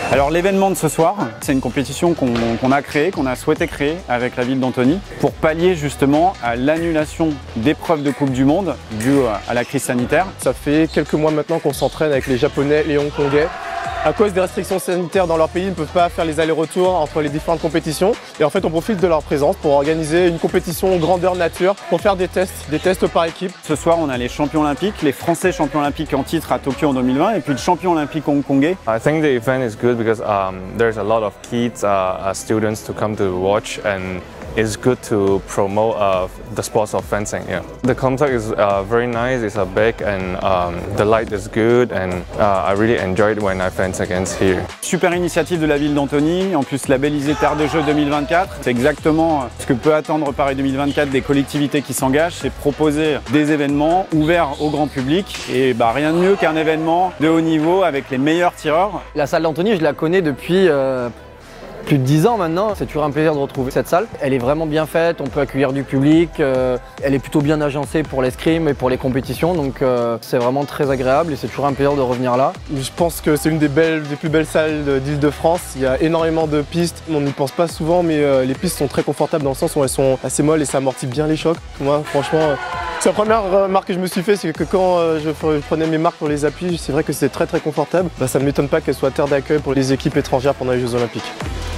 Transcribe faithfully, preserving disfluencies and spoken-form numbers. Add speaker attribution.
Speaker 1: Alors l'événement de ce soir, c'est une compétition qu'on qu'on a créée, qu'on a souhaité créer avec la ville d'Antony pour pallier justement à l'annulation d'épreuves de Coupe du Monde due à la crise sanitaire.
Speaker 2: Ça fait quelques mois maintenant qu'on s'entraîne avec les Japonais, les Hongkongais. À cause des restrictions sanitaires dans leur pays, ils ne peuvent pas faire les allers-retours entre les différentes compétitions. Et en fait, on profite de leur présence pour organiser une compétition grandeur nature, pour faire des tests, des tests par équipe.
Speaker 1: Ce soir, on a les champions olympiques, les Français champions olympiques en titre à Tokyo en deux mille vingt et puis le champion olympique hongkongais.
Speaker 3: I think the event is good because um, there's a lot of kids, uh, students to come to watch, and it's good to promote uh, the sports of fencing. Yeah, the contact is uh, very nice. It's a big and um, the light is good, and uh, I really enjoyed when I fence against here.
Speaker 1: Super initiative de la ville d'Antony, en plus labellisé Terre de Jeux deux mille vingt-quatre. C'est exactement ce que peut attendre Paris deux mille vingt-quatre des collectivités qui s'engagent, c'est proposer des événements ouverts au grand public et bah, rien de mieux qu'un événement de haut niveau avec les meilleurs tireurs.
Speaker 4: La salle d'Antony, je la connais depuis euh, plus de dix ans maintenant. C'est toujours un plaisir de retrouver cette salle. Elle est vraiment bien faite, on peut accueillir du public, euh, elle est plutôt bien agencée pour l'escrime et pour les compétitions, donc euh, c'est vraiment très agréable et c'est toujours un plaisir de revenir là.
Speaker 2: Je pense que c'est une des, belles, des plus belles salles d'Île-de-France. Il y a énormément de pistes, on n'y pense pas souvent, mais euh, les pistes sont très confortables dans le sens où elles sont assez molles et ça amortit bien les chocs. Moi, franchement, euh, c'est la première remarque que je me suis fait, c'est que quand euh, je prenais mes marques pour les appuis, c'est vrai que c'est très très confortable. Bah, ça ne m'étonne pas qu'elle soit terre d'accueil pour les équipes étrangères pendant les Jeux Olympiques.